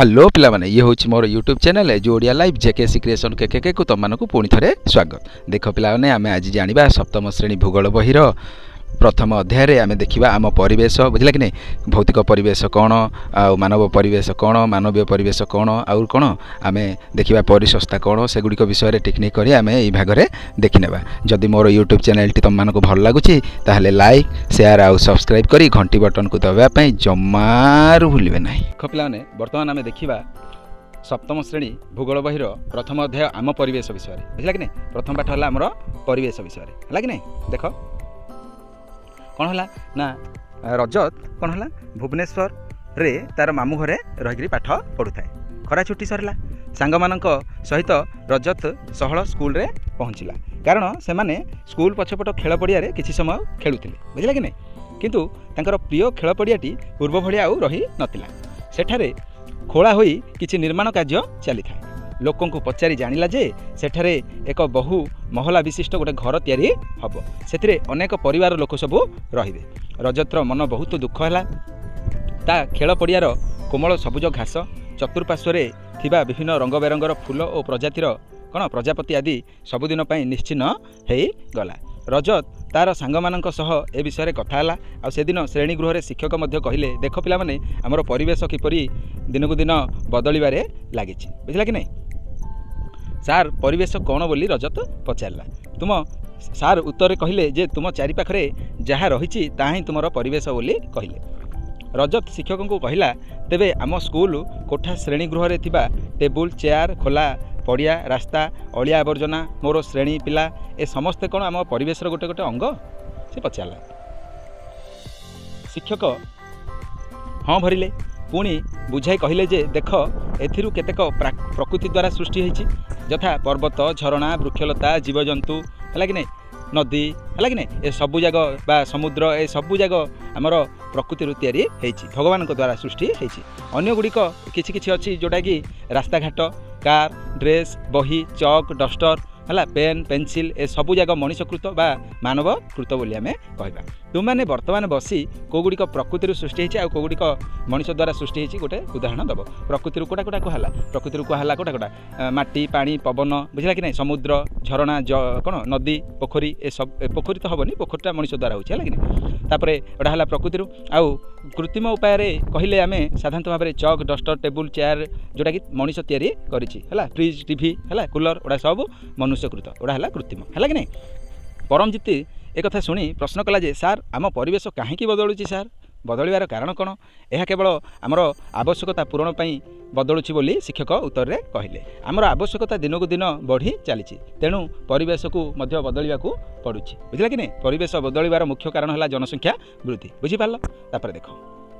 Hello पिला माने ये हूँ मोर यूट्यूब चैनल जो ओडिया लाइव जेकेसी क्रिएशन के को तुम मानक पुणी थे स्वागत। देख पिला माने आमे आज जानिबा सप्तम श्रेणी भूगोल बहिर प्रथम अध्याय आमे देखिबा आम परिवेश बुझला कि नहीं, भौतिक परिवेश कौन आ मानव परिवेश कौन, मानवीय परिवेश कौन आउ कौन आमे देखिबा परिसंस्था कौन सेगुड़िक विषय टेक्निक करी आमे एई भागरे देखि नेबा। जदि मोर यूट्यूब चैनल टी तुम मानक भल लागुची ताहले लाइक शेयर आउ सब्सक्राइब करी घंटी बटन को दबा पई जमारू भूलिबे नाही। खपिला माने वर्तमान आमे देखिबा सप्तम श्रेणी भूगोल बहिर प्रथम अध्याय आम परिवेश विषय बुझला कि नहीं। प्रथम पाठ है आमर परिवेश विषय है कि नहीं। देख कौन है ना रजत कौन है भुवनेश्वर रे तार मामू घरे रही पाठ पढ़ु थाए। खरा छुट्टी सरला सांग मानक सहित रजत सहल स्कूल रे पहुँचला कारण से माने स्कूल पछपट खेल पड़िया किसी समय खेलुथिले बुझला कि नहीं। किंतु तांकर प्रिय खेल पड़ियाटी पूर्व भलिया आउ रही नथिला। सेठारे खोला होई किछि निर्माण कार्य चली था। लोकों को पचारि जानिला जे सेठारे एक बहु महला विशिष्ट गोटे घर तैयारी हब, सेथिरे अनेक परिवार लोक सब रहिबे। रजतर मन बहुत दुख है। ता खेल पड़ियार कोमल सबुज घास चतुर्पार्श्वरे थिबा विभिन्न रंग बेरंगर फूल और प्रजातिर कौन प्रजापति आदि सबुदिन निश्चिन्न हो गला। रजत तार सांग मानक सह ए विषय कथा है। आ सेदिन श्रेणी गृह रे शिक्षक मध्य कहले देख पिला माने हमर परिवेश किपरि दिनकु दिन बदलिबारे लागिछि बुझला कि नहीं। सार परिवेश कौन बोली रजत पचारला। तुम सार उत्तर कहले जे तुम चारि पाखरे जहाँ रही ताही तुमर परिवेश बोली कहले। रजत शिक्षक को कहला तेबे आम स्कूल कोठा श्रेणी गृह रे थिबा टेबुल चेयर खोला पड़िया रास्ता अलिया आवर्जना मोर श्रेणी पिला ए समस्ते कौन आम परिवेश गोटे गोटे अंग से पचारला। शिक्षक हाँ भरिले पुणी बुझाई कहले जे देख एथिरु केतेक प्रकृति द्वारा सृष्टि होइछि यथा पर्वत झरणा वृक्षलता जीवजंतु है कि नहीं, नदी है कि नहीं, ए सबु जाग बा समुद्र ए सबु जाग आमर प्रकृति तैयारी होइछि भगवान द्वारा सृष्टि होइछि। अन्य गुड़िक किछि किछि अछि जोटा कि रास्ता घाट कार ड्रेस बही चक डस्टर है पेन पेंसिल ए सबु जाक मनुष्यकृत बा मानवकृत बोली आमे कहबा। तुम मैंने वर्तमान बसी कौगुड़िक प्रकृति सृष्टि होइछि आ कौगुड़िक मनुष्य द्वारा सृष्टि होइछि गोटे उदाहरण दब। प्रकृति कोटा कोटा कहला प्रकृति कहला कोटा कोटा माटी पानी पवन बुझला कि नहीं, समुद्र झरणा कौन नदी पोखरी ए सब पोखरी तो हेनी पोखरीटा मनुष्य द्वारा होइछि है कि नहीं। तापरे एटा हला प्रकृति आउ कृत्रिम उपाय कहले आमे साधारणतः भाव में चक डस्टर टेबुल चेयर जोटा कि मनुष्य तैयारी करिछि है फ्रिज टीवी है कूलर ओडा सब मनुष्यकृत ओडा है कृत्रिम है कि नहीं। परमजीत एक कथा शुणी प्रश्न कला जे सार आम परिवेश कहीं बदलुची सार बदलिबार कारण कौन, यह केवल आमर आवश्यकता पूरण पई बदलुची बोली शिक्षक उत्तर रे कहले। आमर आवश्यकता दिनकु दिन बढ़ी चली तेणु परिवेश को मध्य बदलिया पड़ुछि बुझला कि नहीं। परिवेश बदलिबार मुख्य कारण है जनसंख्या वृद्धि बुझिपार। तापर देख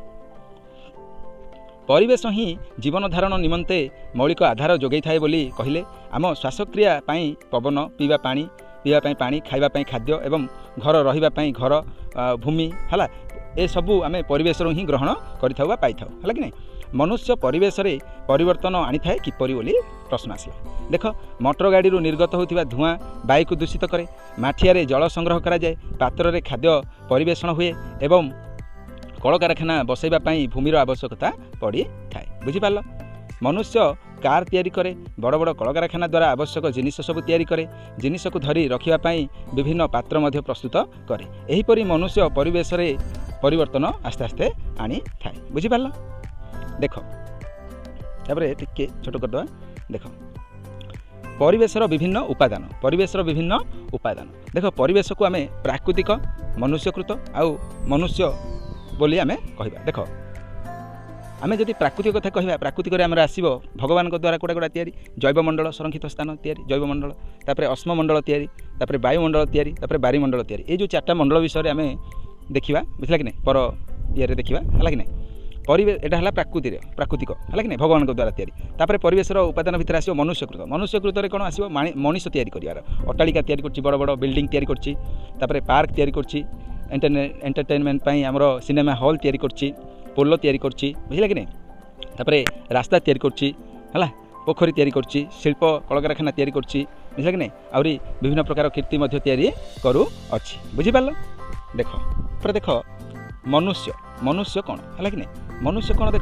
परिवेश ही जीवन धारण निमंते मौलिक आधार जोगई थाए बोली कहले। आम श्वासक्रिया पाई पवन पीवा पानी खाइबा पाई खाद्य एवं घर रहिबा पाई घर भूमि है ए सबू आम परिवेश ही ग्रहण करिथाउ बा पाइथाउ है कि नहीं। मनुष्य परिवेश रे परिवर्तन आनी थाए किपरि बोली प्रश्न आसला। देख मोटर गाड़ी निर्गत होतिबा धुआं वायु को दूषित करे, माठिया रे जल संग्रह करा जाए, पात्र रे खाद्य परिवेषण हुए एवं कल कारखाना बसैबा पाई भूमिर आवश्यकता पड़ी थाए बुझिपार। मनुष्य कार तैयारी करे, बड़ बड़ कल कारखाना द्वारा आवश्यक जिनिस सब तैयारी करे, जिनिस को धरी रखिबा पाई विभिन्न पात्र मध्य प्रस्तुत करे। एहीपरि मनुष्य परिवेश रे परिवर्तन आस्ते आस्ते आनी थाए बुझिपार। देख तापर टिके छोट करदे देख परिवेशर विभिन्न उपादान देख परिवेश को आमे प्राकृतिक मनुष्यकृत आउ मनुष्य बोली आमे कहबा। देख आमे जदि प्राकृतिक कथा कहबा प्राकृतिक रे हमरा आसीबो भगवान द्वारा कोटा कोटा तैयारी जैवमंडल संरक्षित स्थान तैयारी जैवमंडल तापर अस्ममंडल तैयारी तापर वायुमंडल तैयारी तापर बारीमंडल तैयारी ए जो चारटा मंडल विषय आमे देखिबा बुझला कि नहीं पर ये देखिबा है कि नहीं। परिवेश एटा है प्राकृतिक है कि नहीं भगवान द्वारा तैयारी। तापर परिवेशर उपादान भितर आसो मनुष्यकृत रे कौन आसो मनुष्य तैयारी करिवार अट्टालिका तैयारी करछि बड़ बड़ बिल्डिंग तैयारी करछि तापर पार्क तैयारी करछि एंटरटेनमेंट पई हमरो सिनेमा हॉल तैयारी करछि पोलो तैयारी करछि बुझला कि नहीं। तापर रास्ता तैयारी करछि है पोखरी तैयारी करछि शिल्प कल कारखाना तैयारी करछि बुझला कि नहीं। आउरी विभिन्न प्रकार कीर्ति मध्य तैयारी करू अछि बुझिपार। देख पर देख मनुष्य कौन है कि नहीं। मनुष्य कौन देख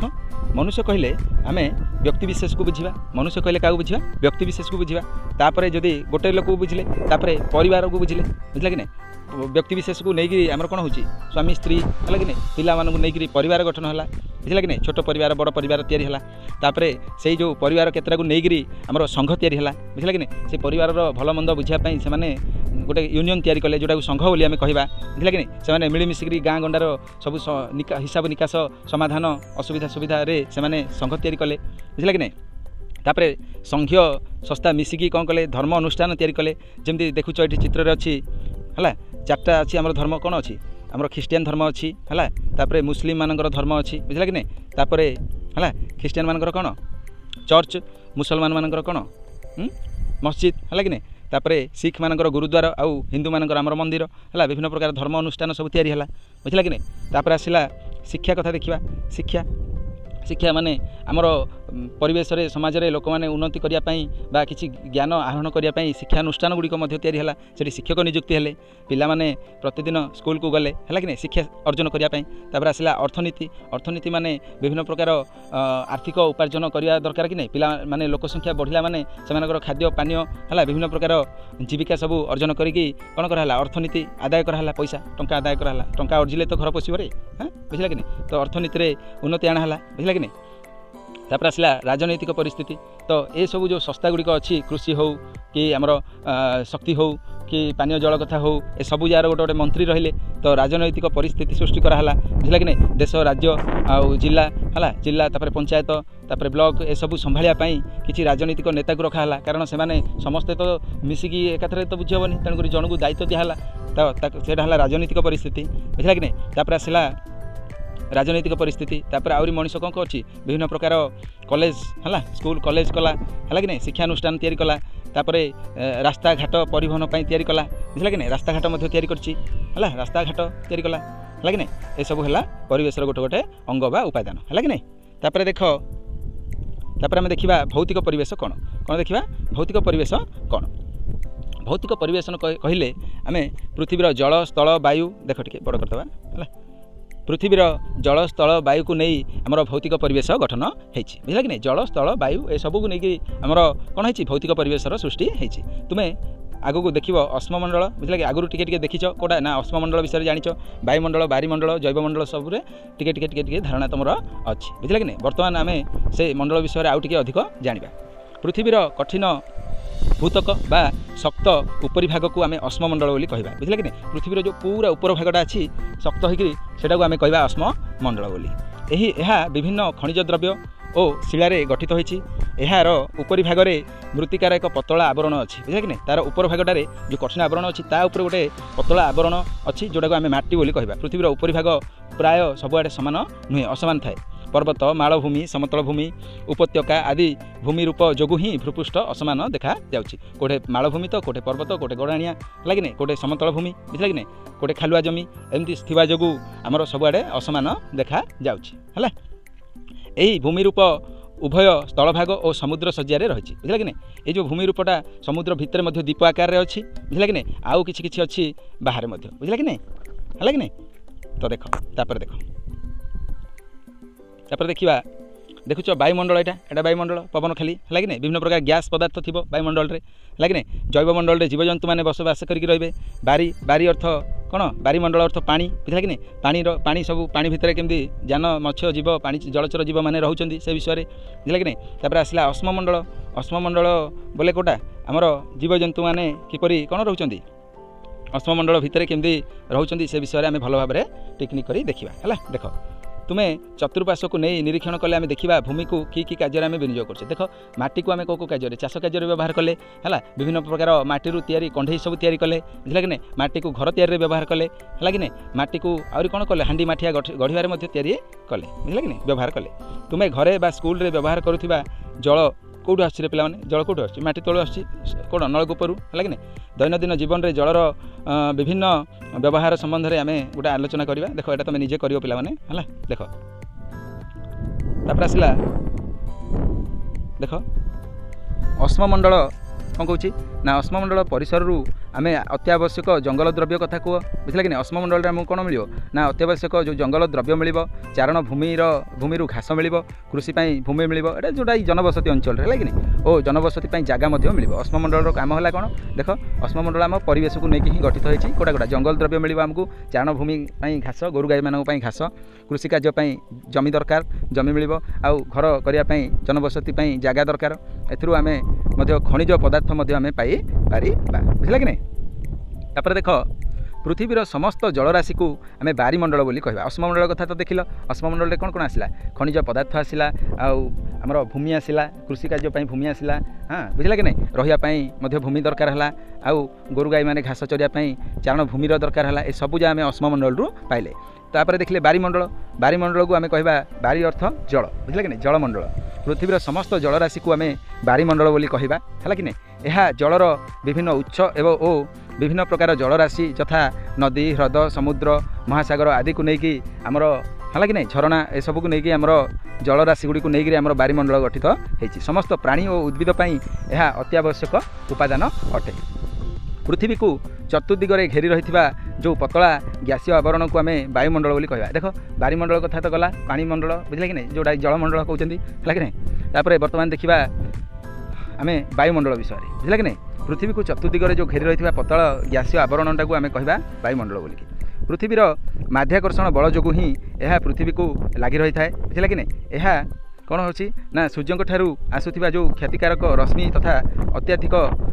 मनुष्य कहले आमे व्यक्तिविशेष को बुझा मनुष्य कहले क्या बुझा व्यक्तिविशेष को बुझा तापर जदि गोटे लोक बुझले तापर परिवार को बुझले बुझला कि नहीं व्यक्तिविशेष को लेकिन आमर कौन हो स्वामी स्त्री है कि नहीं पिला नहीं परिवार गठन है बुझला कि नहीं छोट परिवार बड़ परिवार तैयारी है तापर से जो परिवार केतरा को लेकिन आमर संघ तैयारी है बुझला कि नहीं से परिवार भल मंद बुझापी से गोटे यूनियन तैयारी कले जोटा संघ बोली आम कहवा बुझला कि नहीं से मिलमिशिक गाँ गंडार सब हिसाब निकास समाधान असुविधा सुविधा से संघ तैयारी कले बुझला कि नहीं तापर संघीय संस्था मिसिकी कौन कले धर्म अनुष्ठान तैयारी कले जमी देखुच ये चित्र अच्छी है चार्टा अच्छी आम धर्म कौन अच्छी आम ख्रीस्टियान धर्म अच्छी है तापर मुस्लिम मानकर धर्म अच्छी बुझला कि नहीं तापर है ख्रीस्टियान मानकर कौन चर्च मुसलमान मानकर कौन मस्जिद है कि नहीं तापर सिख मानकर गुरुद्वार आउ हिंदू मानकर आमर मंदिर है विभिन्न प्रकार धर्म अनुष्ठान सब तैयारी है बुझला कि नहीं तापर आसला शिक्षा कथा देखा शिक्षा शिक्षा माने आमर परिवेश रे समाज रे लोक माने उन्नति करिया पई बा किछि ज्ञान आहरण करिया पई शिक्षानुष्ठान गुडी मध्य तैयारी हला सेठी शिक्षक नियुक्ति हेले पिला माने प्रतिदिन स्कूल को गले हला कि नहीं शिक्षा अर्जन करिया पई तापर आसला अर्थनीति अर्थनीति माने विभिन्न प्रकार आर्थिक उपार्जन करिया दरकार कि नहीं पिला माने लोक संख्या बढ़िला माने सेमानकर खाद्य पानीय हला विभिन्न प्रकार जीविका सब अर्जन करिकी कोन करहला अर्थनीति आदाय करहला पैसा टंका आदाय करहला टंका अर्जिले तो घर पोसिबो रे बुझला कि नहीं तो अर्थनीति रे उन्नति आना हला बुझला कि नहीं तापर आसला राजनैतिक परिस्थिति तो ये सब जो संस्था गुड़िक अच्छी कृषि हो कि आमर शक्ति हो कि पानीय जल कथा हो ए सब जार गोटे गोटे मंत्री रहिले तो राजनैतिक परिस्थिति सृष्टि कराला बुझला कि नहीं देश राज्य आउ जिला है जिला तापर पंचायत तापर ब्लॉक ए सब संभालिया पई किछि राजनैतिक नेता को रखा कारण से माने समस्ते तो मिसिकी एकाथरे तो बुझेबनी तेणुक जन को दायित्व दिहला तो सेटा हला राजनैतिक परिस्थिति बुझला कि नहीं तापर आसला राजनैतिक परिस्थिति तापर आउरी मनीष कौन अच्छी विभिन्न प्रकार कॉलेज है स्कूल कॉलेज कला है कि नहीं शिक्षानुष्ठान तैयारी कला तापर रास्ता घाट परिवहन पर तैयारी कला बुझला कि नहीं रास्ता घाट मध्य तैयारी करछि है रास्ता घाट तैयारी कला है कि नहीं ये सब है परिवेश गोटे गोटे अंग बा उपादान है कि नहीं तापर देख तापर आम देखा भौतिक परिवेश कौन कौन देखा भौतिक परिवेश कौन भौतिक परिवेश कहले आम पृथ्वीर जल स्थल वायु देख टे बड़ करदे है पृथ्वीर जल स्थल वायु को नहीं आमर भौतिक परिवेश गठन होती बुझला कि नहीं जल स्थल वायु ए सबको नहीं आमर कौन है भौतिक परिवेशर सृष्टि होती तुम्हें आगु को देख अस्ममंडल बुझला कि आगु टिके देखीच कौटा ना अस्ममंडल विषय जानिच वायुमंडल बारीमंडल जैवमंडल सब टिके धारणा तुम अच्छी बुझला कि नहीं बर्तमान आम से मंडल विषय आउ टिके अधिक जानिबा पृथ्वीर कठिन भूतक बा शक्त उपरी भाग को आम अस्ममंडल बोली कहवा बुझला कि नहीं पृथ्वीर जो पूरा उपर भागटा अच्छी शक्त होकर सेटा को आम कहवा अस्ममंडल बोली यह विभिन्न खनिज द्रव्य और शिलारे गठित होती यार उपरी भाग में मृत्तिकार एक पतला आवरण अच्छी बुझला कि नहीं तार उपर भागटारे जो कठिन आवरण अच्छी ता ऊपर गोटे पतला आवरण अच्छी जोटा को आम माटी बोली कहवा पृथ्वीर उपरी भाग प्राय सबुआड़े सामान नुहे असमान थाए पर्वत मालभूमि समतल भूमि उपत्यका आदि भूमि रूप जोगु ही भूपृष्ठ असमान देखा जाउछि कोठे मालभूमि तो कोठे पर्वत कोठे गड़ाणिया लगे नहीं कोठे समतल भूमि बुझला कि नहीं कोठे खालुआ जमी एमती थिबा जोगु आमर सबुआड़े असमान देखा जाउछि हला एही भूमि रूप उभय स्थलभाग और समुद्र सज्जारे रही बुझला कि नहीं ये जो भूमि रूपटा समुद्र भितर मध्य दीप आकार अच्छी बुझला कि नहीं आउ किछि किछि अच्छी बाहर मध्य बुझला कि नहीं हला कि नहीं तो देख तापर देख तापर देखा देखुच वायुमंडल यहाँ वायुमंडल पवन खाली है कि नहीं विभिन्न प्रकार गैस पदार्थ थी वायुमंडल में है कि नहीं जैवमंडल में जीवजंतु मैंने बसवास करके रे बारी बारी अर्थ कौन बारीमंडल अर्थ पानी बुझला कि नहीं पानी सब पानी भितर केमती जान मत्स्य जीव पानी जलचर जीव मैंने रोचे से विषय बुझला कि नहीं तापर आसला अस्ममंडल बोले कोटा आमर जीवजंतु मैंने किपरि कौन रोचे अस्ममंडल भितर केमती रोचे से विषय आम भल भाव में टिकनिक कर देखा है देख तुम्हें चतुर्पार्श्व को नहीं निरीक्षण कले आम देखा भूमि को कि कार्य आम विनियोग करछे देख माटी को आम कौ कार्य चाष कार्य व्यवहार कले है विभिन्न प्रकार माटी तैयारी कंढे सब तैयारी कले बुझला कि नहीं माटी को घर तैयारी व्यवहार कले है कि नहीं माटी को आउरी कौन कले हांडी माठिया गढ़िबार मध्य तैयारी कले बुझला कि नहीं व्यवहार कले तुम्हें घरे बा स्कूल रे व्यवहार करुथिबा जल कौटू आस पे जल कौटू आस माटी तलू आस कौन नलकूपरू है कि नहीं दैनंदिन जीवन में जलर विभिन्न व्यवहार संबंध में आम गोटे आलोचना करवा देख यहाँ तुम निजे कर पाने है देख आसला देख अस्ममंडल कौन कौच ना अस्ममंडल परिसर आम अत्यावश्यक जंगल द्रव्य कथा कह बुझे कि अश्ममंडल में कौन मिल ना अत्यावश्यक जो जंगल द्रव्य मिल चारण भूमि घास मिल कृषि भूमि मिल जोटा जनबसती अंचल है कि और जनबसती जगह मिल अश्ममंडल काम है कौन देख अश्ममंडल आम परिवेश को लेकिन ही गठित होती कौटा कौटा जंगल द्रव्य मिल आमको चारण भूमि घास गोरु गाई मान घास कृषि कार्य जमी दरकार जमी मिल आउ घर करने जनबसती जगह दरकार एम खनिज पदार्थ आम पाई पारि बुझे कि नहीं तापर देख पृथ्वीर समस्त जलराशि को आम बारिमंडल बोली कहवा अश्ममंडल कथा तो देख अश्ममंडल कौन कौन आसला खनिज पदार्थ आसला आमर भूमि आसला कृषि कार्य भूमि आसला हाँ बुझला कि नहीं रही भूमि दरकार है आउ गोरु गाई मैंने घास चरिया चारण भूमिर दरकार है ये सबू जा आम अश्ममंडल पाइले तापर देखिले बारिमंडल बारिमंडल को आम कहवा बारी अर्थ जल बुझे कि नहीं जलमंडल पृथ्वीर समस्त जलराशि को आम बारिमंडल बोली कहवा है कि नहीं यह जलर विभिन्न उत्स एवं ओ विभिन्न प्रकार जलराशि यथा नदी ह्रद समुद्र महासागर आदि को लेकिन आमर है कि नहीं झरणा ए सब को लेकिन आमर जलराशि गुड़ी को लेकिन आमर बारिमंडल गठित होती समस्त प्राणी और उद्भिद यह अत्यावश्यक उपादान अटे पृथ्वी को चतुर्दिगरे घेरी रही जो पतला गैसीय आवरण को आम वायुमंडल बोली कहवा देख बारिमंडल कथा तो गला पानीमंडल बुझे कि नहीं जोटा जलमंडल कहते है कि नहीं तापर बर्तमान देखा आम वायुमंडल विषय बुझे कि नहीं पृथ्वी को चतुर्दिगरे जो घेरी रही पतला गैसीय आवरणटा को आम कहवा वायुमंडल बोलिकी पृथ्वीर माध्याकर्षण बल जो ही यह पृथ्वी को लगी रही है बुझे कि नहीं यह कौन हो सूर्य आसुवा जो क्षतिकारक रश्मि तथा अत्याधिक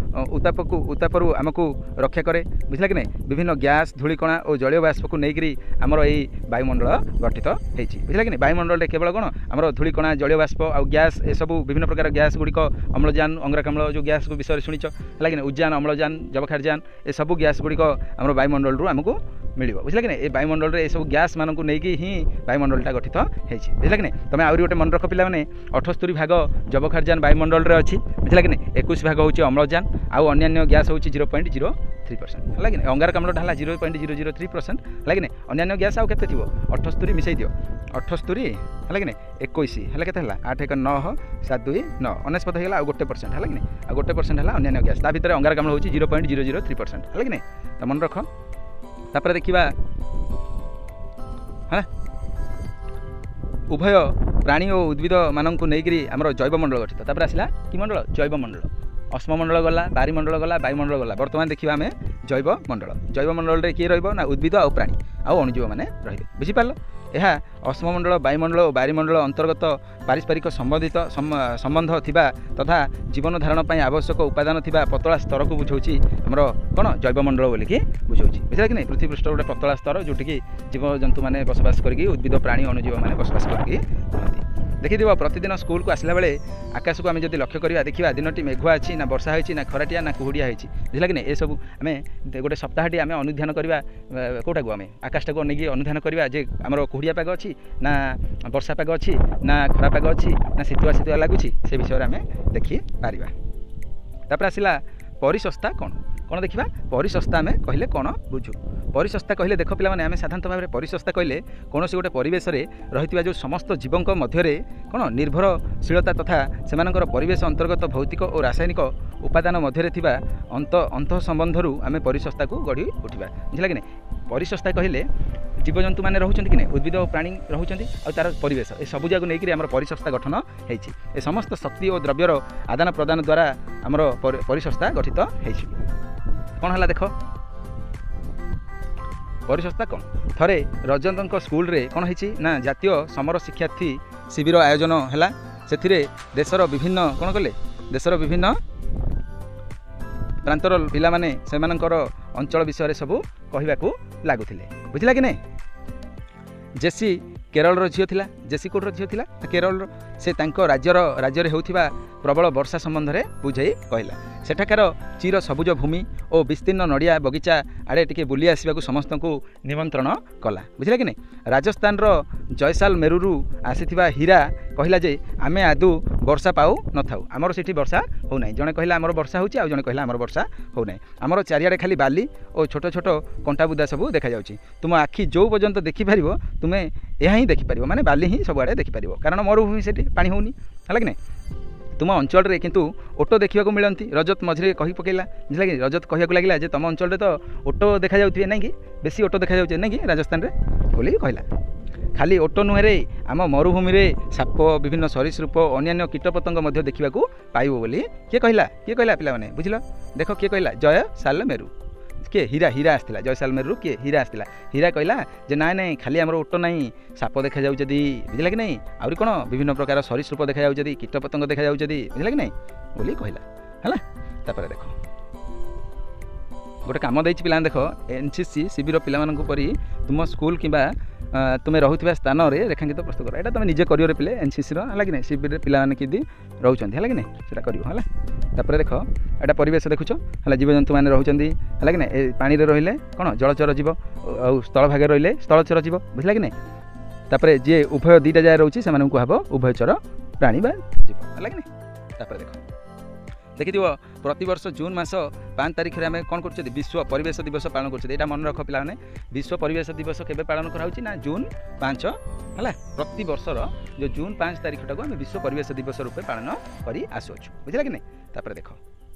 उत्तापरू आमको रक्षा करे बुझे कि नहीं विभिन्न गैस धूलिकणा और जलीय बाष्प को लेकर आमर यही वायुमंडल गठित होती बुझे कि नहीं वायुमंडल केवल कौन आमर धूलिकणा जलीय बाष्प और गैस ये सब विभिन्न प्रकार गैस गुड़िक अम्लजान अंगारकाम्ल जो गैस को विषय शुणिच है कि उद्यान अम्लजान जबखारजान ये सब गैस गुड़िक आम वायुमंडल आमको मिल बुझे कि नहीं ये वायुमंडल ये सब गैस मानक नहीं ही वायुमंडलटा गठित होती बुझे कि नहीं तुम आउरी गोटे मन रख पिला 78 भाग जबखारजान वायुमंडल अच्छी बुझे कि नहीं 21 भाग हूँ अम्लजान आउ अन्य गैस हूँ 0.03% है कि अंगारकाम्लटा है 0.003% है कि नहीं अन्य गैस आउ के 78 मिसई दियो 78 है कि नहीं 21 है के 8 1 9 7 2 9 अनेस्पत होगा गोटे परसेंट है कि नहीं आ गोटे परसेंट है अन्य गैस ता भर अंगारकाम्ल हूँ 0.003% है कि नहीं तो मन रख तापर देखा है उभय प्राणी और उद्भिद मानक लेकर आमर जैवमंडल गठित तापर आसला कि मंडल जैवमंडल अश्ममंडल गला बारिमंडल गला वायुमंडल गला बर्तमान देखा आम जैवमंडल किए रहा उद्भिद और प्राणी आउ अणुजीव मैंने रे बुझिपार यह अश्ममंडल वायुमंडल और बारिमंडल अंतर्गत पारस्परिक संबंधित संबंध थिबा तथा जीवन धारण आवश्यक उपादान थिबा पतला स्तर को बुझाऊँच आमर कौन जैवमंडल बोलिकी बुझाऊँच बुझे कि नहीं पृथ्वी पृष्ठ गोटे पतला स्तर जोटिकी जीव जंतु मैंने बसवास करके उद्भिद प्राणी अणुजीव मैंने बसवास करके देखिए प्रतिदिन स्कूल को आसला बेले आकाश को आम जब लक्ष्य करवा देखा दिनटी मेघुआ अच्छी ना वर्षा होती ना खराटिया ना कुहुड़िया होती बुझे कि नहीं ये सब आम गोटे सप्ताहटी आम अनुध्यान करवा कौटा को आम आकाशटा को अनेक अनुध्यान करवा जे आमर कुहुड़िया पाग अच्छी ना वर्षा पाग अच्छी ना खरा पाग अच्छी ना शीतुआ शीतुआ लगुच से विषय आम देखिपार तापर आसला परिसंस्था कौन कौन देखा परिसंस्था आम कहले कौन बुझु परिसंस्था कहले देख पिला आम साधारणतः भाव में परिसंस्था कहले कौन गोटे परिवेश रही जो समस्त जीवों मध्य कौन निर्भरशीलता तथा सेमानकर परिवेश अंतर्गत भौतिक और रासायनिक उपादान मध्य अंत संबंधरू आम परिसंस्था को गढ़ी उठा बुझे कि नहीं परिसंस्था कहले जीवजंतु मैंने रोचे कि नहीं उद्भिद और प्राणी रोचे और तार परिवेश ये सबू जाक नहीं आम परिसंस्था गठन होती ए समस्त शक्ति और द्रव्यर आदान प्रदान द्वारा आमर परिसंस्था गठित होती कौन है देख परिसंस्था कौन थरे रजत स्कूल रे कौन होती ना जातीय समर शिक्षार्थी शिविर आयोजन है से देशर विभिन्न कौन कले देशर विभिन्न प्रांतर पिला माने सेमानकर अंचल विषय सबू कहवाकू लगुले बुझला कि नहीं जेसी केरल झील थिला जेसी कोटर झील थिला केरल से राज्य होउथिबा प्रबल वर्षा संबंध में बुझाई कहला सेठाकार चिर सबुज भूमि और विस्तीर्ण नड़िया बगीचा आड़े टिके बुली आसवाक समस्त को निमंत्रण कला बुझे कि नहीं राजस्थान जयसाल मेरुरु आसीथिबा हीरा कहला जे आमे आदु वर्षा पाऊ न थाउ आमर सेठी वर्षा हो नाही जने कहला आमर वर्षा होची आ जने कहला आमर वर्षा हो नाही आमर चारियाडे खाली बाली और छोट छोट कंटा बुदा सब देखा जाउची तुम आखि जो पर्यंत देखि पारिबो तुमे एहा ही देखि पारिबो माने बाली ही सब आड़े देखि पारिबो कारण मरुभूमि सेठी पानी होनी है कि नहीं तुम अंचल किंतु ओटो देखा मिलती रजत मझे कही पकईला बुझला कि रजत कहूँ लगे जे तुम अंचल तो ओटो देखा जाए ना कि बेसी ओटो देखा जाए ना कि राजस्थान में बोली कहला खाली ओटो नुहे आम मरुभूमि में साप विभिन्न सरीसृप अन्य कीटपतंग देखा पाइब बोली किए कहला पे बुझल देख किए कहला जयसालमेरू किए हीरा आसला जयसालमेरू किए हीरा आसला हीरा कहला जे ना ना खाली आम ओटो ना साप देखा जाऊँ बुझला कि नहीं आउरी कौन विभिन्न प्रकार सरीसृप देखा जाऊँ कीटपतंग देखा जाऊँ बुझला कि नहीं बोली कहला है देख गोटे कम देती पिला देख एनसीसी शिविर पिला परी तुम स्कूल कि तुम्हें रोथुवा स्थान में रेखांकित प्रस्तुत कर तुम निजे कर पे एनसीसी है कि नहीं शिविर पिलाने कि रोच है कि नहीं से कर देख एटा परिवेश देखुच है जीवजंतु मैंने रोच है कि नहीं पानी रे कौन जलचर जीव और स्थल भागे रे स्थलचर जीव बुझला कि नहीं जी उभय दुईटा जगह रोचे से कह उभयचर प्राणी बा जीव है कि नहीं देख देखिए प्रतिवर्ष जून मास 5 तारिख में आम कौन कर विश्व परिवेश दिवस पालन कर मन रख पे विश्व परिवेश दिवस केवे पालन करा जून 5 है प्रति वर्षर जो जून 5 तारिख टाक आम विश्व परिवेश दिवस रूपे पालन कर आसुचु बुझला कि नहीं देख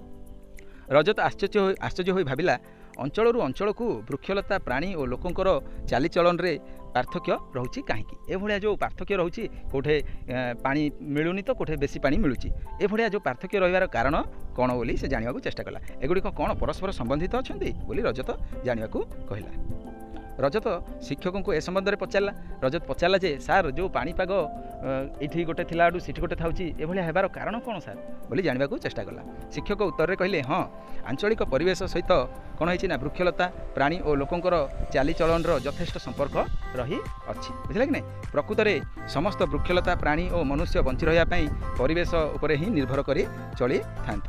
रजत आश्चर्य हो भाविला अंचल अंचल को वृक्षलता प्राणी और लोकंर चालीचलन रे पार्थक्य रोचे कहीं एभलिया जो पार्थक्य रोचे कोठे पानी मिलूनी तो कोठे बेसी पानी मिलूची एभलिया जो पार्थक्य रहिबार कारण कौन बोली से जानिबा को चेष्टा कला एगुड़ी कौन परस्पर संबंधित अच्छा बोली रजत जानिबा को कहला रजत शिक्षक को ए संबंध में पचारा रजत पचारा जे सार जो पाणीपाग ये गोटे थी सीठी गोटे थाउची एभलिया हेबार कारण कौन सार बोली जानिबा को चेष्टा कला शिक्षक उत्तर में कहले हाँ आंचलिक परिवेश सहित कौन है वृक्षलता प्राणी और लोकंर चालीचलन यथेष्ट संपर्क रही अच्छी बुझला कि नहीं प्रकृत में समस्त वृक्षलता प्राणी और मनुष्य बंची रही परिवेश उपर ही निर्भर कर चली था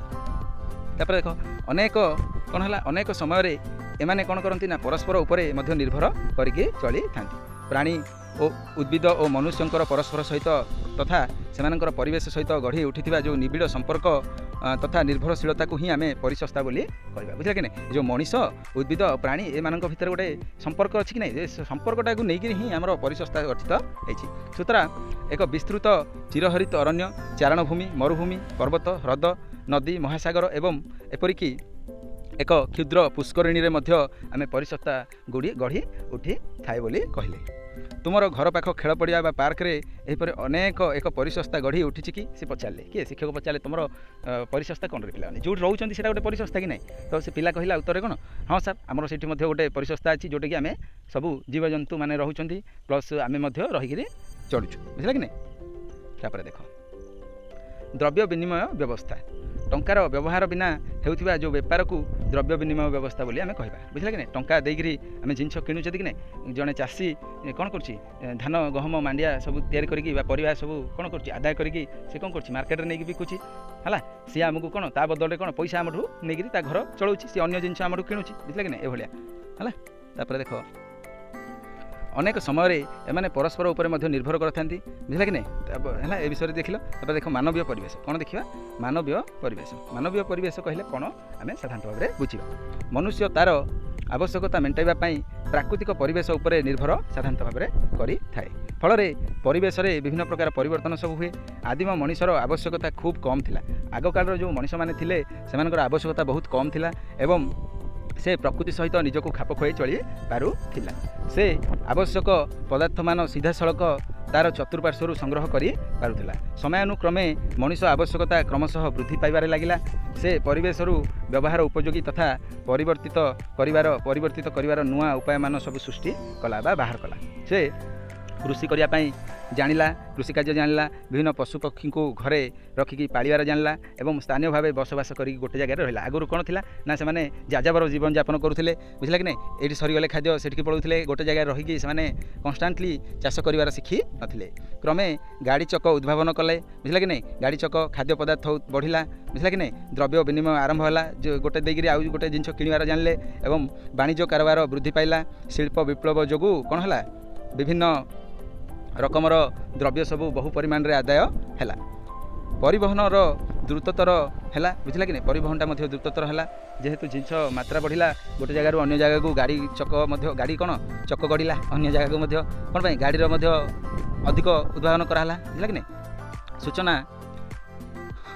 देख अनेक कौन है अनेक समय एमाने कौन करती ना परस्पर उपरे मध्य निर्भर करके चली था प्राणी और उद्भिद और मनुष्यंकर परस्पर सहित तथा सेमानंकर परिवेश सहित गढ़ी उठी जो निबिड़ संपर्क तथा निर्भरशीलता को ही आम परिसंस्था बोली कहवा बुझा कि नहीं जो मनीष उद्भिद प्राणी एमान भितर गोटे संपर्क अच्छी कि नहीं संपर्कटा को लेकिन ही आम परिसंस्था गठित होती सुतरा एक विस्तृत चिरहरित अरण्य चारणभूमि मरुभूमि पर्वत ह्रद नदी महासागर एवं एपरिकी एक क्षुद्र पुष्करिणी आम परिसंस्था गढ़ी उठी थाए बोली कहले तुमर घर पाख खेल पड़िया पार्क रे एहीपरि अनेक एक परिसंस्था गढ़ी उठी कि से पचारे किए शिक्षक पचारे तुम परिसंस्था कौन रे पे जो रोच से गोटे परिसंस्था कि नहीं तो से पिला कहला उत्तर कौन हाँ सर आमर से गोटे परिसंस्था अच्छी जोटा कि आम सबू जीवजंतु मैंने रोच प्लस आम रहीकि चलुचु बुझला कि नहीं देख द्रव्य विनिमय व्यवस्था टंकार व्यवहार बिना होता जो बेपार को द्रव्य विनिमय व्यवस्था बोली आम कहवा बुझला कि नहीं टंका देकरी आम जिनस किणुचे कि नहीं जड़े चाषी कौन कर धान गहम मांडिया सब तैयारी करी परिवार सब कौन कर आदाय करके से कौन कर मार्केट नहीं बिकुची है सी आमको कौन ता बदले कौन पैसा आमठू नहीं घर चलाऊँगी सी अन्य जिन आमठू किणुची बुझला कि नहीं एभलिया है देख अनेक समय एमाने परस्पर उपर निर्भर करता बुझला कि नहीं है ए विषय देखिल देख मानवीय परिवेश कौन देखा मानवीय परिवेश कहले कौन आम साधारण भाव में बुझा मनुष्य तार आवश्यकता मेटाइवाई प्राकृतिक परिवेश उपर निर्भर साधारण भाव में करि थाए फल परिवेश रे विभिन्न प्रकार परिवर्तन सब हुए आदिम मनुष्यर आवश्यकता खूब कम थिला आग काल जो मनुष्य माने थिले सेमानकर आवश्यकता बहुत कम थिला एवं से प्रकृति सहित निजक खाप खुआई चली पारुथिला से आवश्यक पदार्थ मान सीधा सड़क तार चतुर्पार्श्वर संग्रह करि पारुथिला समयानुक्रमे मनुष्य आवश्यकता क्रमशः वृद्धि पाइबारे लागिला से परिवेश व्यवहार उपयोगी तथा परिवर्तित करिवार नुआ उपाय मान सब सृष्टि कला बा बाहर कला से कृषि करने जानिला कृषि कार्य जानिला विभिन्न पशु पक्षी को घरे रखिकी पालिबार जानिला एवं स्थानीय भाव बसवास करी गोटे जगह रहा आगुरी कौन थिला ना से जाजाबर जीवन यापन करुले बुझला कि नहीं ये सरीगले खाद्य से पड़ुले गोटे जगह रहीकि से कन्स्टांटली चाष कर शिखी नथिले क्रमे गाड़ी चक उद्भावन कले बुझला कि नहीं गाड़ी चक खाद्य पदार्थ बढ़िला बुझला कि नहीं द्रव्य विनिमय आरंभ है जो गोटे देकर आउ गोटे जिन किणवार जानिले एवं वाणिज्य कारोबार वृद्धि पाइला शिल्प विप्लव जोगु कौन है विभिन्न रकमर द्रव्य सब बहु परिमाण रे आदाय है परिवहन द्रुततर है बुझला कि नहीं परिवहनटा द्रुततर है जेहेतु जिनस मात्रा बढ़िला गोटे जगह अन्य जगह को गाड़ी चक गाड़ी कौन चक गढ़िला अन्य जगह को कौन गाड़ी अधिक उद्भावन कराला बुझला कि नहीं सूचना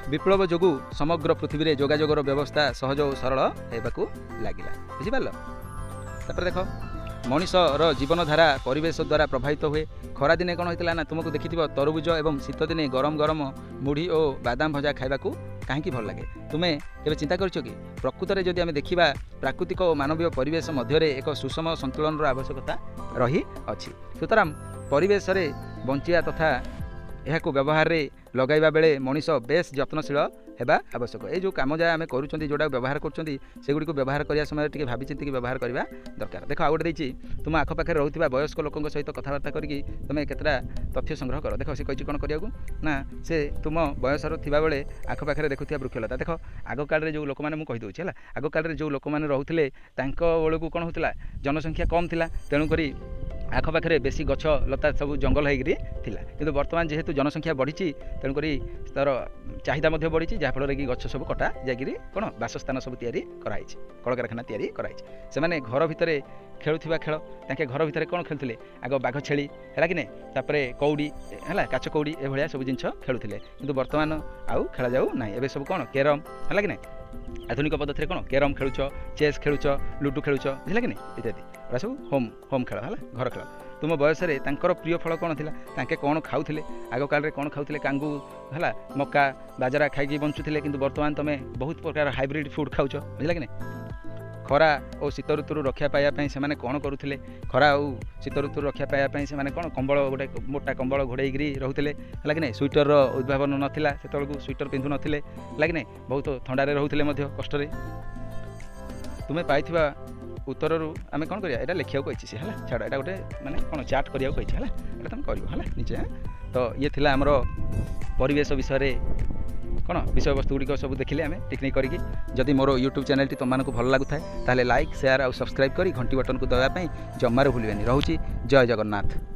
विप्लव जोगु समग्र पृथ्वी रे जोगाजोगर व्यवस्था सहज और सरल हेबाकू लागिला बुझिपारल। तापर देख मनीषर जीवनधारा परिवेश द्वारा प्रभावित हुए। खरा दिने कौन होता ना तुमको देखि तरबुज और शीत दिने गरम गरम मुढ़ी और बादाम भजा खाइबाकू कहीं भल लगे। तुम्हें केबे चिंता करछो कि प्रकृत में जदि आम देखा प्राकृतिक और मानवीय परिवेश मध्य एक सुषम संतुलन आवश्यकता रही अछि। सुतरां परिवेश रे बंचिया तथा यह व्यवहार रे लगाइबा बेले मनीष बेस यत्नशील हेबा आवश्यक। ये जो काम जहाँ आम करूँ जोटा व्यवहार करुँच व्यवहार करने समय टे भावी चिंतिक व्यवहार करवा दरकार। देख आउ गोटे देती तुम आखपाखे रोकवा वयस्क लोकों सहित कथबार्ता करके तुम केतटा तथ्य संग्रह कर। देख सी कही कौन करा ना से तुम बयसर थिबा बेले आखपाखे देखुवा वृक्षलता। देख आग काल जो लोक मैंने कहीदे है आग काल जो लोक मैंने रोते बेलू कौन होता जनसंख्या कम थी तेणुक आखपाखे बेसी गछ लता सब जंगल होगी कि बर्तमान जेहेतु जनसंख्या बढ़ी तेणुक तार चाहिदा बढ़ी जहाँफल कि गछ सब कटा जाकि कौन बासस्थान सब तैयारी कराई कलकारखाना तैयारी कराई से मैंने घर भितर खेलुवा खेल ताके घर भितर कौन खेलुले आग बाघ छेली है कि नहीं तापर कौड़ी है काच कौड़ी एभलिया सब जिन खेलुले कि बर्तमान आउ खेला जाऊ ना एवं सब कौन कैरम है कि नहीं आधुनिक पद्धति कौन कैरम खेलुच चेस खेलुच लुडो खेलुच बुझे कि नहीं इत्यादि एरा सब होम खेल है घर खेल। तुम बयस प्रिय फल कौन थी ताके कौन खाऊले आग काल कौन खाऊले कांगू है मका बाजरा खाई बंचुले कि बर्तमान तुम बहुत प्रकार हाइब्रिड फुड खाऊच बुझे कि नहीं। खरा और शीत ऋतु रक्षा पाइबापी से कौन करुले खरा और शीत ऋतु रक्षा पाइबापी से कौन कंबल गोटे मोटा कंबल घोड़े रोते है कि नहीं। स्वेटर उद्भावन नाला से स्वेटर पिंधु नथिले है कि नहीं बहुत थंडारे रोते कष्ट तुम्हें पाई उत्तर आम कौन करिया एटा लिखा कही सी है छाड़ एटा गोटे माने कौन चार्ट करिया कही है तुम कर निजे। तो ये थिला हमर परिवेश विषय कौन विषय वस्तु गुड़िक सब देखिले आम टिकनिक करी जदि मोर यूट्यूब चैनल टी तुमको भल लगुए ताले लाइक शेयर और सब्सक्राइब करी घंटी बटन को दबापी जमार भूलें। रोची जय जगन्नाथ।